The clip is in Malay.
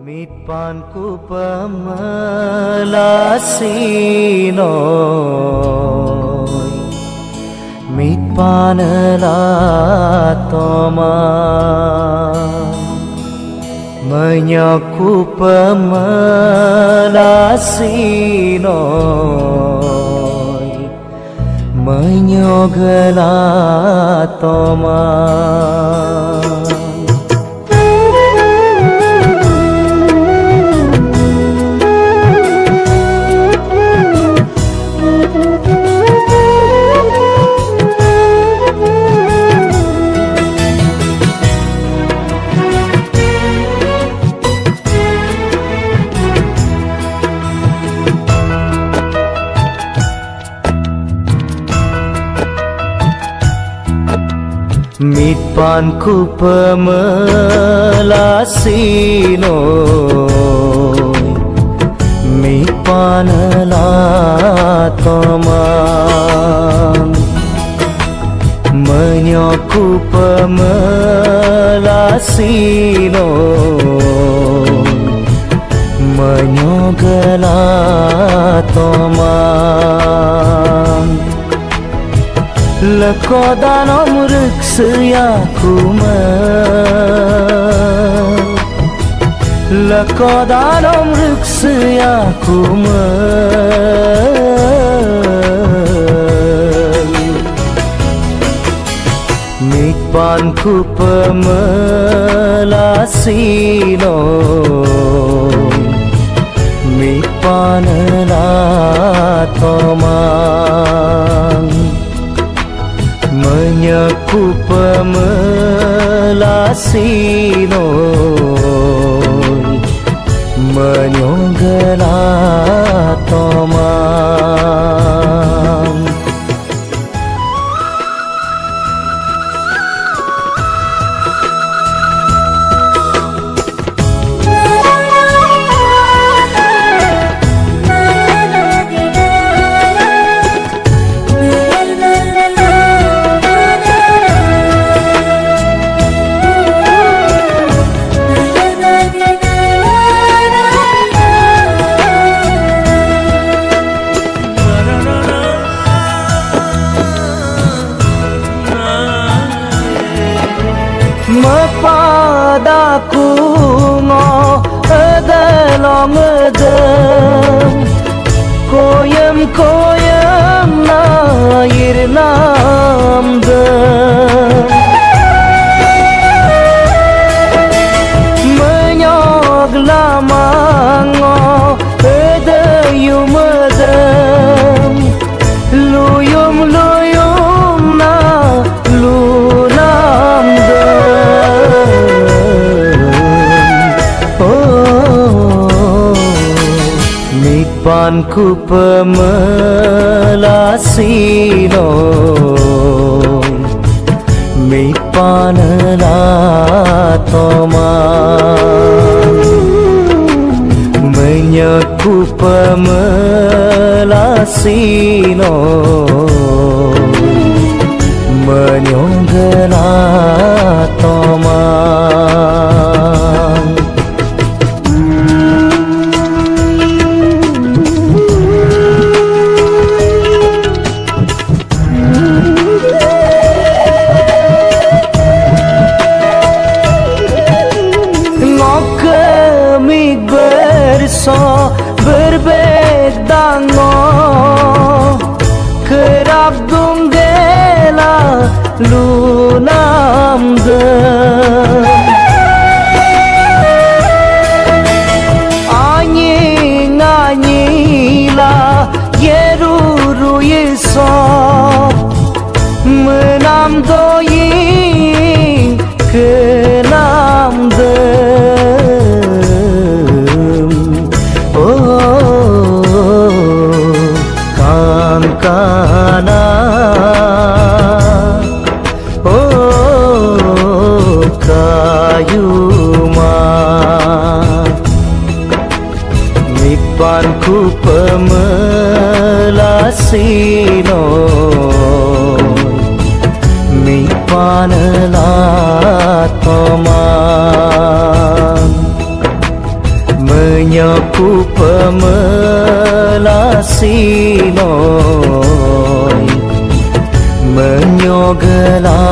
Mitpanku pemelasinoy mitpanelatoma menyaku pemelasinoy menyogelatoma Mitpanku pemelasinoy mitpanelatoma menyaku pemelasinoy menyogelatoma Lekodanom rikseyakume Lekodanom rikseyakume Mitpanku pemelasinoy mitpanelatoma menyaku pemelasinoy menyogelatoma Mepadaku ngo edelong edem koyem na yirnam dem menyog lamango edeyum edem luyum na lunam Mitpanku pemelasinoy mitpanelatoma menyaku pemelasinoy menyogelatoma berbeda ngo kerap dunggela lunam dem anyila yeruru yeso menam doyi kenam dem kana kayuma mitpanku pemelasinoy mitpanelatoma ku pemelasi noi menyogelah